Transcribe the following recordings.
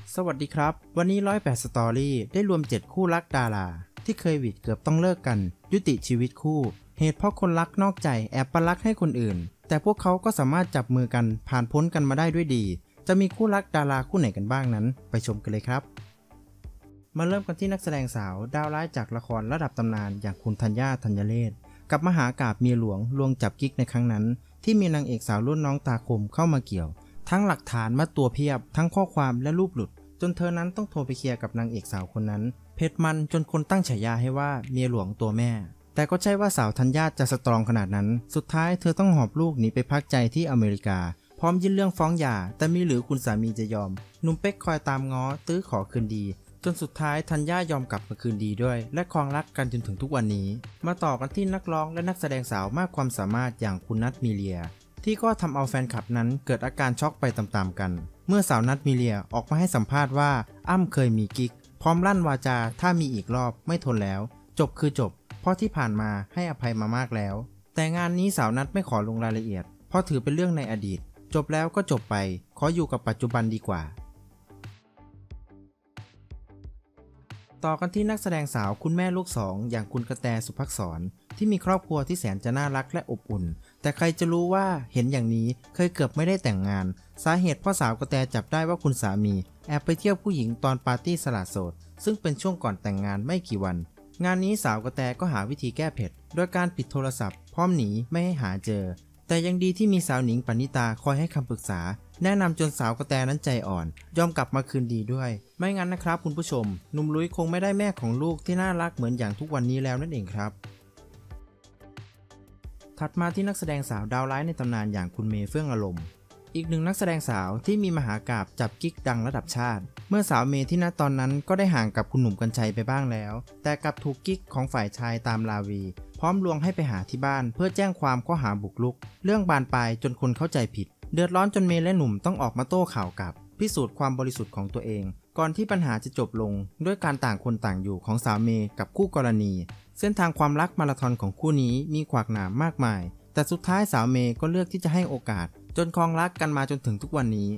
สวัสดีครับวันนี้108สตอรี่ได้รวม7คู่รักดาราที่เคยหวิดเกือบต้องเลิกกันยุติชีวิตคู่เหตุเพราะคนรักนอกใจแอบปลักให้คนอื่นแต่พวกเขาก็สามารถจับมือกันผ่านพ้นกันมาได้ด้วยดีจะมีคู่รักดาราคู่ไหนกันบ้างนั้นไปชมกันเลยครับมาเริ่มกันที่นักแสดงสาวดาวร้ายจากละครระดับตำนานอย่างคุณธัญญา ธัญเรศกับมหากาพย์เมียหลวงลวงจับกิ๊กในครั้งนั้นที่มีนางเอกสาวรุ่นน้องตาคมเข้ามาเกี่ยวทั้งหลักฐานมัดตัวเพียบทั้งข้อความและรูปหลุดจนเธอนั้นต้องโทรไปเคลียร์กับนางเอกสาวคนนั้นเผ็ดมันจนคนตั้งฉายาให้ว่าเมียหลวงตัวแม่แต่ก็ใช่ว่าสาวธัญญาจะสตรองขนาดนั้นสุดท้ายเธอต้องหอบลูกหนีไปพักใจที่อเมริกาพร้อมยื่นเรื่องฟ้องหย่าแต่มีหรือคุณสามีจะยอมหนุ่มเป๊กคอยตามง้อตื้อขอคืนดีจนสุดท้ายธัญญายอมกลับมาคืนดีด้วยและครองรักกันจนถึงทุกวันนี้มาต่อกันที่นักร้องและนักแสดงสาวมากความสามารถอย่างคุณนัทมีเลียที่ก็ทำเอาแฟนคลับนั้นเกิดอาการช็อกไปตามๆกันเมื่อสาวนัทมีเลียออกมาให้สัมภาษณ์ว่าอ้ำเคยมีกิ๊กพร้อมลั่นวาจาถ้ามีอีกรอบไม่ทนแล้วจบคือจบเพราะที่ผ่านมาให้อภัยมามากแล้วแต่งานนี้สาวนัทไม่ขอลงรายละเอียดเพราะถือเป็นเรื่องในอดีตจบแล้วก็จบไปขออยู่กับปัจจุบันดีกว่าต่อกันที่นักแสดงสาวคุณแม่ลูกสองอย่างคุณกระแตสุภักษรที่มีครอบครัวที่แสนจะน่ารักและอบอุ่นแต่ใครจะรู้ว่าเห็นอย่างนี้เคยเกือบไม่ได้แต่งงานสาเหตุเพราะสาวกระแตจับได้ว่าคุณสามีแอบไปเที่ยวผู้หญิงตอนปาร์ตี้สละโสดซึ่งเป็นช่วงก่อนแต่งงานไม่กี่วันงานนี้สาวกระแตก็หาวิธีแก้เผ็ดโดยการปิดโทรศัพท์พร้อมหนีไม่ให้หาเจอแต่ยังดีที่มีสาวหนิงปณิตาคอยให้คำปรึกษาแนะนำจนสาวกระแตนั้นใจอ่อนยอมกลับมาคืนดีด้วยไม่งั้นนะครับคุณผู้ชมหนุ่มลุยคงไม่ได้แม่ของลูกที่น่ารักเหมือนอย่างทุกวันนี้แล้วนั่นเองครับถัดมาที่นักแสดงสาวดาวร้ายในตำนานอย่างคุณเมย์เฟื่องอารมณ์อีกหนึ่งนักแสดงสาวที่มีมหากาพย์จับกิ๊กดังระดับชาติเมื่อสาวเมย์ที่ณตอนนั้นก็ได้ห่างกับคุณหนุ่มกรรชัยไปบ้างแล้วแต่กลับถูกกิ๊กของฝ่ายชายตามลาวีพร้อมลวงให้ไปหาที่บ้านเพื่อแจ้งความข้อหาบุกรุกเรื่องบานปลายจนคนเข้าใจผิดเดือดร้อนจนเมย์และหนุ่มต้องออกมาโต้ข่าวกับพิสูจน์ความบริสุทธิ์ของตัวเองก่อนที่ปัญหาจะจบลงด้วยการต่างคนต่างอยู่ของสาวเมย์กับคู่กรณีเส้นทางความรักมาราธอนของคู่นี้มีขวากหนามมากมายแต่สุดท้ายสาวเมย์ก็เลือกที่จะให้โอกาสจนครองรักกันมาจนถึงทุกวันนี้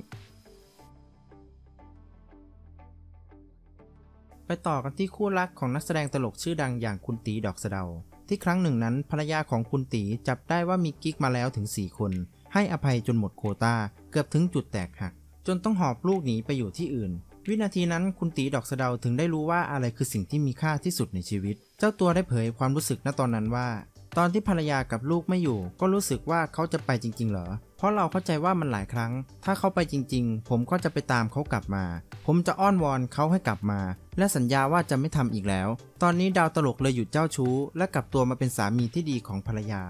ไปต่อกันที่คู่รักของนักแสดงตลกชื่อดังอย่างคุณตีดอกสะเดาที่ครั้งหนึ่งนั้นภรรยาของคุณตีจับได้ว่ามีกิ๊กมาแล้วถึง4คนให้อภัยจนหมดโควต้าเกือบถึงจุดแตกหักจนต้องหอบลูกหนีไปอยู่ที่อื่นวินาทีนั้นคุณตีดอกสะเดาถึงได้รู้ว่าอะไรคือสิ่งที่มีค่าที่สุดในชีวิตเจ้าตัวได้เผยความรู้สึกณตอนนั้นว่าตอนที่ภรรยากับลูกไม่อยู่ก็รู้สึกว่าเขาจะไปจริงๆเหรอเพราะเราเข้าใจว่ามันหลายครั้งถ้าเขาไปจริงๆผมก็จะไปตามเขากลับมาผมจะอ้อนวอนเขาให้กลับมาและสัญญาว่าจะไม่ทำอีกแล้วตอนนี้ดาวตลกเลยหยุดเจ้าชู้และกลับตัวมาเป็นสามีที่ดีของภรรยา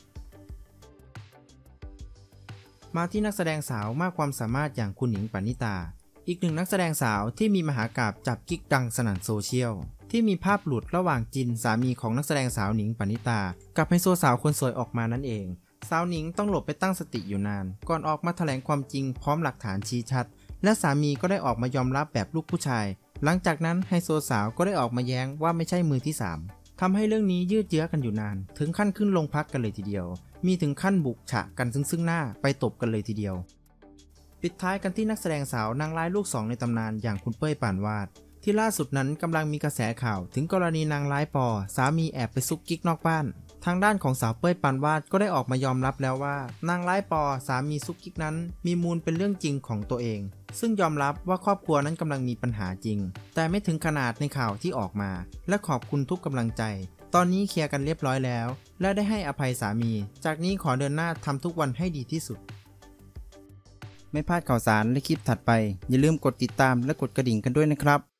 มาที่นักแสดงสาวมากความสามารถอย่างคุณหนิงปณิตาอีกหนึ่งนักแสดงสาวที่มีมหากาพย์จับกิ๊กดังสนั่นโซเชียลที่มีภาพหลุดระหว่างจินสามีของนักแสดงสาวหนิงปณิตากับไฮโซสาวคนสวยออกมานั่นเองสาวหนิงต้องหลบไปตั้งสติอยู่นานก่อนออกมาแถลงความจริงพร้อมหลักฐานชี้ชัดและสามีก็ได้ออกมายอมรับแบบลูกผู้ชายหลังจากนั้นไฮโซสาวก็ได้ออกมาแย้งว่าไม่ใช่มือที่3ทำให้เรื่องนี้ยืดเยื้อกันอยู่นานถึงขั้นขึ้นโรงพักกันเลยทีเดียวมีถึงขั้นบุกฉะกันซึ่งหน้าไปตบกันเลยทีเดียวปิดท้ายกันที่นักแสดงสาวนางร้ายลูก2ในตำนานอย่างคุณเป้ยปานวาดที่ล่าสุดนั้นกำลังมีกระแสข่าวถึงกรณีนางร้ายปอสามีแอบไปซุกกิ๊กนอกบ้านทางด้านของสาวเป้ยปานวาดก็ได้ออกมายอมรับแล้วว่านางร้ายปอสามีซุกกิ๊กนั้นมีมูลเป็นเรื่องจริงของตัวเองซึ่งยอมรับว่าครอบครัวนั้นกำลังมีปัญหาจริงแต่ไม่ถึงขนาดในข่าวที่ออกมาและขอบคุณทุกกำลังใจตอนนี้เคลียร์กันเรียบร้อยแล้วและได้ให้อภัยสามีจากนี้ขอเดินหน้าทำทุกวันให้ดีที่สุดไม่พลาดข่าวสารและคลิปถัดไปอย่าลืมกดติดตามและกดกระดิ่งกันด้วยนะครับ